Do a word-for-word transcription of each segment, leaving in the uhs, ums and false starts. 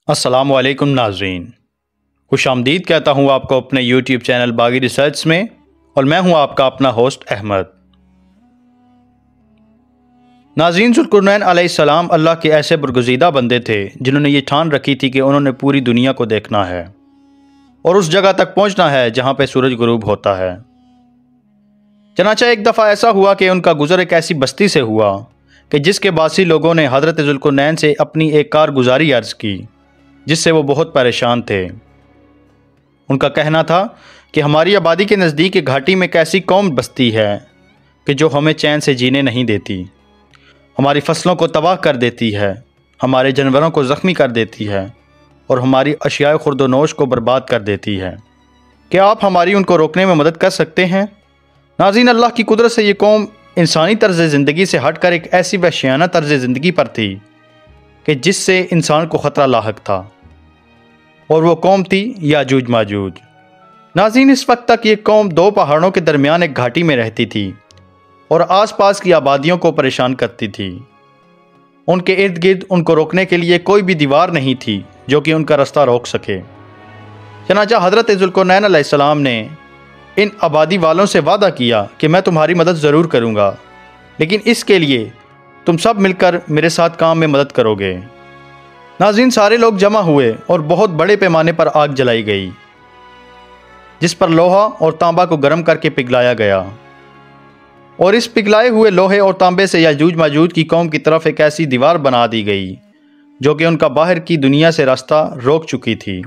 السلام علیکم ناظرین، خوش آمدید کہتا ہوں آپ کو اپنے یوٹیوب چینل باغی ریسرچ میں، اور میں ہوں آپ کا اپنا ہوسٹ احمد۔ ناظرین، ذوالقرنین علیہ السلام اللہ کے ایسے برگزیدہ بندے تھے جنہوں نے یہ ٹھان رکھی تھی کہ انہوں نے پوری دنیا کو دیکھنا ہے اور اس جگہ تک پہنچنا ہے جہاں پہ سورج غروب ہوتا ہے۔ چنانچہ ایک دفعہ ایسا ہوا کہ ان کا گزر ایک ایسی بستی سے ہوا کہ جس کے باسی لوگوں نے حضرت ذوالقرنین سے اپنی ایک کارگزاری عرض کی، جس سے وہ بہت پریشان تھے۔ ان کا کہنا تھا کہ ہماری آبادی کے نزدیک ایک گھاٹی میں ایک ایسی قوم بستی ہے کہ جو ہمیں چین سے جینے نہیں دیتی، ہماری فصلوں کو تباہ کر دیتی ہے، ہمارے جانوروں کو زخمی کر دیتی ہے اور ہماری اشیاء خورد و نوش کو برباد کر دیتی ہے۔ کیا آپ ہماری ان کو روکنے میں مدد کر سکتے ہیں؟ ناظرین، اللہ کی قدرت سے یہ قوم انسانی طرز زندگی سے ہٹ کر ایک ایسی وحشیانہ طرز زندگی پر تھی کہ جس سے انسان کو خطرہ لاحق تھا، اور وہ قوم تھی یاجوج ماجوج۔ ناظرین، اس وقت تک یہ قوم دو پہاڑوں کے درمیان ایک گھاٹی میں رہتی تھی اور آس پاس کی آبادیوں کو پریشان کرتی تھی۔ ان کے ارد گرد ان کو روکنے کے لیے کوئی بھی دیوار نہیں تھی جو کہ ان کا رستہ روک سکے۔ چنانچہ حضرت ذوالقرنین علیہ السلام نے ان آبادی والوں سے وعدہ کیا کہ میں تمہاری مدد ضرور کروں گا، لیکن اس کے لیے تم سب مل کر میرے ساتھ کام میں مدد کرو گے۔ ناظرین، سارے لوگ جمع ہوئے اور بہت بڑے پیمانے پر آگ جلائی گئی، جس پر لوہا اور تانبا کو گرم کر کے پگھلایا گیا، اور اس پگھلائے ہوئے لوہے اور تانبے سے یاجوج ماجوج کی قوم کی طرف ایک ایسی دیوار بنا دی گئی جو کہ ان کا باہر کی دنیا سے راستہ روک چکی تھی۔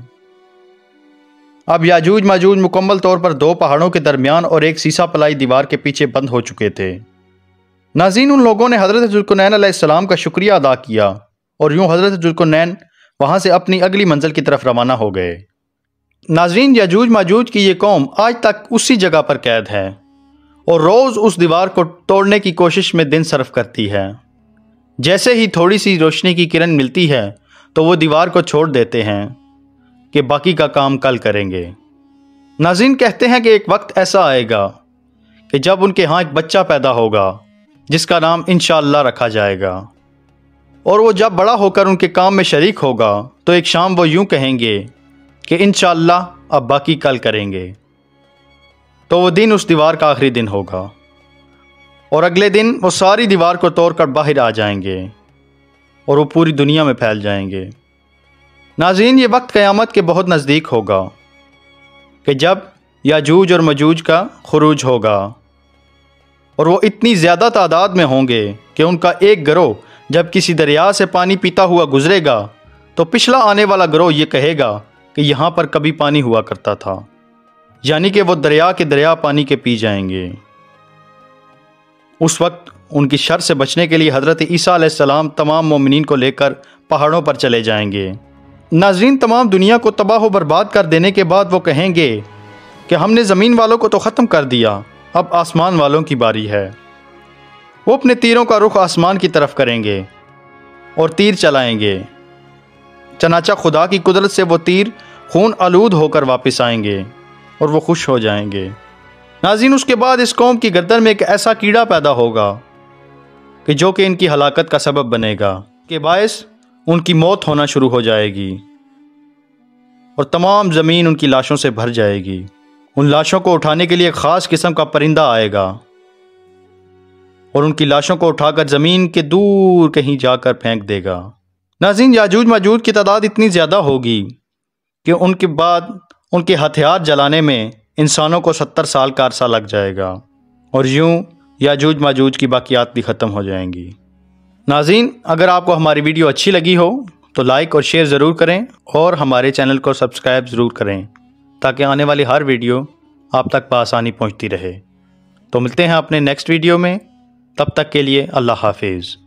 اب یاجوج ماجوج مکمل طور پر دو پہاڑوں کے درمیان اور ایک سیسا پلائی دیوار کے پیچھے بند ہو چکے تھے۔ ناظرین، ان لوگوں نے حضرت ذوالقرنین علیہ السلام کا شکریہ ادا کیا اور یوں حضرت ذوالقرنین وہاں سے اپنی اگلی منزل کی طرف روانہ ہو گئے۔ ناظرین، یاجوج ماجوج کی یہ قوم آج تک اسی جگہ پر قید ہے اور روز اس دیوار کو توڑنے کی کوشش میں دن صرف کرتی ہے۔ جیسے ہی تھوڑی سی روشنی کی کرن ملتی ہے تو وہ دیوار کو چھوڑ دیتے ہیں کہ باقی کا کام کل کریں گے۔ ناظرین، کہتے ہیں کہ ایک وقت ایسا آئے گا کہ جب ان کے ہاں ایک بچہ پیدا ہوگا جس کا نام انشاءاللہ رکھا جائے گا، اور وہ جب بڑا ہو کر ان کے کام میں شریک ہوگا تو ایک شام وہ یوں کہیں گے کہ انشاءاللہ اب باقی کل کریں گے۔ تو وہ دن اس دیوار کا آخری دن ہوگا، اور اگلے دن وہ ساری دیوار کو توڑ کر باہر آ جائیں گے اور وہ پوری دنیا میں پھیل جائیں گے۔ ناظرین، یہ وقت قیامت کے بہت نزدیک ہوگا کہ جب یاجوج اور ماجوج کا خروج ہوگا، اور وہ اتنی زیادہ تعداد میں ہوں گے کہ ان کا ایک گروہ جب کسی دریا سے پانی پیتا ہوا گزرے گا تو پچھلا آنے والا گروہ یہ کہے گا کہ یہاں پر کبھی پانی ہوا کرتا تھا، یعنی کہ وہ دریا کے دریا پانی کے پی جائیں گے۔ اس وقت ان کی شر سے بچنے کے لیے حضرت عیسیٰ علیہ السلام تمام مومنین کو لے کر پہاڑوں پر چلے جائیں گے۔ ناظرین، تمام دنیا کو تباہ و برباد کر دینے کے بعد وہ کہیں گے کہ ہم نے زمین والوں کو تو ختم کر دیا، اب آسمان والوں کی باری ہے۔ وہ اپنے تیروں کا رخ آسمان کی طرف کریں گے اور تیر چلائیں گے۔ چنانچہ خدا کی قدرت سے وہ تیر خون آلود ہو کر واپس آئیں گے اور وہ خوش ہو جائیں گے۔ ناظرین، اس کے بعد اس قوم کی گردن میں ایک ایسا کیڑا پیدا ہوگا کہ جو کہ ان کی ہلاکت کا سبب بنے گا، کہ باعث ان کی موت ہونا شروع ہو جائے گی اور تمام زمین ان کی لاشوں سے بھر جائے گی۔ ان لاشوں کو اٹھانے کے لیے ایک خاص قسم کا پرندہ آئے گا اور ان کی لاشوں کو اٹھا کر زمین کے دور کہیں جا کر پھینک دے گا۔ ناظرین، یاجوج ماجوج کی تعداد اتنی زیادہ ہوگی کہ ان کے بعد ان کے ہتھیار جلانے میں انسانوں کو ستر سال کا عرصہ لگ جائے گا، اور یوں یاجوج ماجوج کی باقیات بھی ختم ہو جائیں گی۔ ناظرین، اگر آپ کو ہماری ویڈیو اچھی لگی ہو تو لائک اور شیئر ضرور کریں، اور ہمارے چینل کو سبسکرائب ضرور کریں تاکہ آنے والی ہر ویڈیو آپ تک بآسانی پہنچتی رہے۔ تو ملتے ہیں اپنے نیکسٹ ویڈیو میں، تب تک کے لیے اللہ حافظ۔